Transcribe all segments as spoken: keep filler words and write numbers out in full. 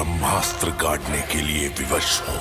ब्रह्मास्त्र काटने के लिए विवश हो।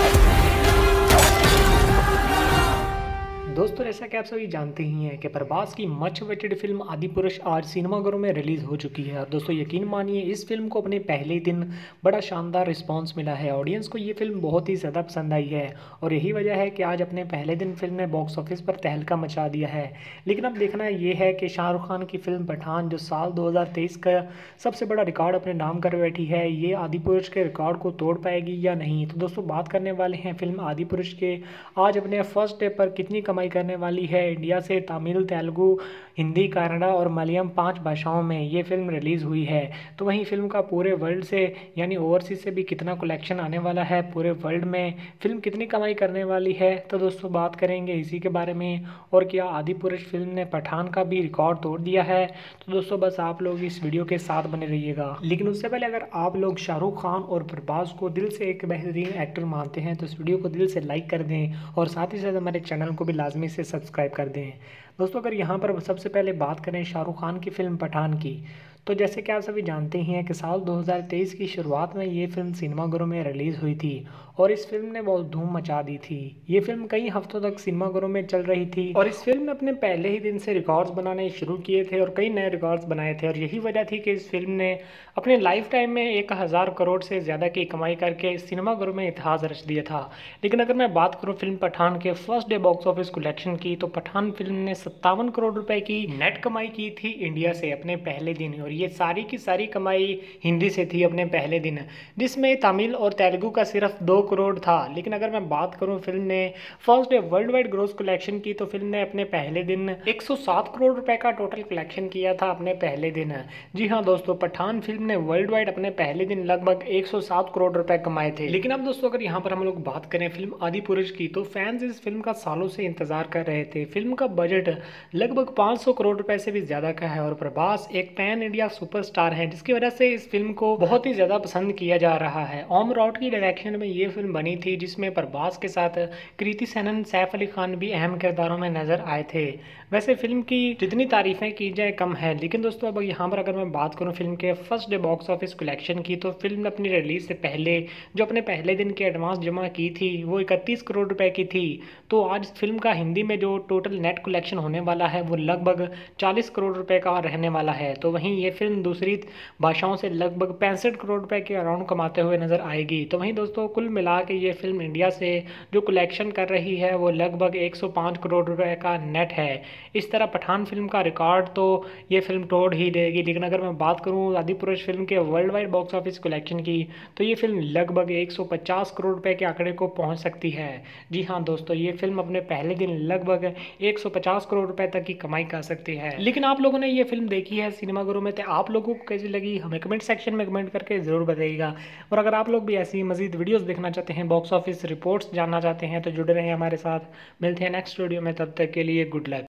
दोस्तों, जैसा कि आप सभी जानते ही हैं कि प्रभास की मच अवेटेड फिल्म आदिपुरुष आज सिनेमाघरों में रिलीज़ हो चुकी है। और दोस्तों, यकीन मानिए इस फिल्म को अपने पहले ही दिन बड़ा शानदार रिस्पांस मिला है। ऑडियंस को ये फिल्म बहुत ही ज़्यादा पसंद आई है और यही वजह है कि आज अपने पहले दिन फिल्म ने बॉक्स ऑफिस पर तहलका मचा दिया है। लेकिन अब देखना ये है कि शाहरुख खान की फिल्म पठान, जो साल दो हज़ार तेईस का सबसे बड़ा रिकॉर्ड अपने नाम कर बैठी है, ये आदिपुरुष के रिकॉर्ड को तोड़ पाएगी या नहीं। तो दोस्तों, बात करने वाले हैं फिल्म आदिपुरुष के आज अपने फर्स्ट डे पर कितनी कमाई करने वाली है। इंडिया से तमिल, तेलुगु, हिंदी, कन्नड़ा और मलयालम पांच भाषाओं में ये फिल्म रिलीज़ हुई है। तो वहीं फिल्म का पूरे वर्ल्ड से यानी ओवरसीज से भी कितना कलेक्शन आने वाला है, पूरे वर्ल्ड में फिल्म कितनी कमाई करने वाली है, तो दोस्तों बात करेंगे इसी के बारे में। और क्या आदिपुरुष फिल्म ने पठान का भी रिकॉर्ड तोड़ दिया है, तो दोस्तों बस आप लोग इस वीडियो के साथ बने रहिएगा। लेकिन उससे पहले अगर आप लोग शाहरुख खान और प्रभास को दिल से एक बेहतरीन एक्टर मानते हैं तो इस वीडियो को दिल से लाइक कर दें और साथ ही साथ हमारे चैनल को भी लाजमी से सब्सक्राइब कर दें। दोस्तों, अगर यहाँ पर सबसे पहले बात करें शाहरुख खान की फिल्म पठान की, तो जैसे कि आप सभी जानते ही हैं कि साल दो हज़ार तेईस की शुरुआत में ये फिल्म सिनेमाघरों में रिलीज़ हुई थी और इस फिल्म ने बहुत धूम मचा दी थी। ये फिल्म कई हफ्तों तक सिनेमाघरों में चल रही थी और इस फिल्म ने अपने पहले ही दिन से रिकॉर्ड्स बनाने शुरू किए थे और कई नए रिकॉर्ड्स बनाए थे। और यही वजह थी कि इस फिल्म ने अपने लाइफ टाइम में एक हज़ार करोड़ से ज़्यादा की कमाई करके सिनेमाघरों में इतिहास रच दिया था। लेकिन अगर मैं बात करूँ फिल्म पठान के first day box office collection की, तो पठान फिल्म ने सत्तावन करोड़ रुपए की नेट कमाई की थी इंडिया से अपने पहले दिन। और ये सारी की सारी कमाई हिंदी से थी अपने पहले दिन, जिसमें तमिल और तेलुगु का सिर्फ दो करोड़ था। लेकिन अगर मैं बात करूं फिल्म ने first day worldwide gross collection की, तो फिल्म ने अपने पहले दिन एक सौ सात करोड़ रुपए का टोटल कलेक्शन किया था अपने पहले दिन। जी हाँ दोस्तों, पठान फिल्म ने वर्ल्ड वाइड अपने पहले दिन लगभग एक सौ सात करोड़ रुपए कमाए थे। लेकिन अब दोस्तों, अगर यहाँ पर हम लोग बात करें फिल्म आदिपुरुष की, तो फैंस इस फिल्म का सालों से इंतजार कर रहे थे। फिल्म का बजट लगभग पाँच सौ करोड़ रुपए से भी ज्यादा का है और प्रभास एक पैन इंडिया सुपरस्टार है, जिसकी वजह से इस फिल्म को बहुत ही ज्यादा पसंद किया जा रहा है। ओम रॉड की डायरेक्शन में ये फिल्म बनी थी, जिसमें प्रभास के साथ कृति सेनन, सैफ अली खान भी अहम किरदारों में नजर आए थे। वैसे फिल्म की जितनी तारीफें की जाए कम है। लेकिन दोस्तों, अब यहाँ पर अगर मैं बात करूँ फिल्म के first day box office collection की, तो फिल्म ने अपनी रिलीज से पहले जो अपने पहले दिन की एडवांस जमा की थी वो इकतीस करोड़ रुपए की थी। तो आज फिल्म का हिंदी में जो टोटल नेट कलेक्शन होने वाला है वो लगभग चालीस करोड़ रुपए का रहने वाला है। तो वहीं ये फिल्म दूसरी भाषाओं से लगभग पैंसठ करोड़ रुपए के अराउंड कमाते हुए नजर आएगी। तो वहीं दोस्तों, कुल मिला के ये फिल्म इंडिया से जो कलेक्शन कर रही है वो लगभग एक सौ पाँच करोड़ रुपए का नेट है। इस तरह पठान फिल्म का रिकॉर्ड तो ये फिल्म तोड़ ही देगी। लेकिन अगर मैं बात करूं आदिपुरुष फिल्म के worldwide box office collection की, तो ये फिल्म लगभग एक सौ पचास करोड़ रुपए के आंकड़े को पहुंच सकती है। जी हाँ दोस्तों, ये फिल्म अपने पहले दिन लगभग एक सौ पचास करोड़ रुपए तक की कमाई कर सकती है। लेकिन आप लोगों ने ये फिल्म देखी है सिनेमाघरों में, तो आप लोगों को कैसी लगी हमें कमेंट सेक्शन में कमेंट करके जरूर बताइएगा। और अगर आप लोग भी ऐसी मजीद वीडियोस देखना चाहते हैं, बॉक्स ऑफिस रिपोर्ट्स जानना चाहते हैं, तो जुड़े रहें हमारे साथ। मिलते हैं नेक्स्ट वीडियो में, तब तक के लिए गुड लक।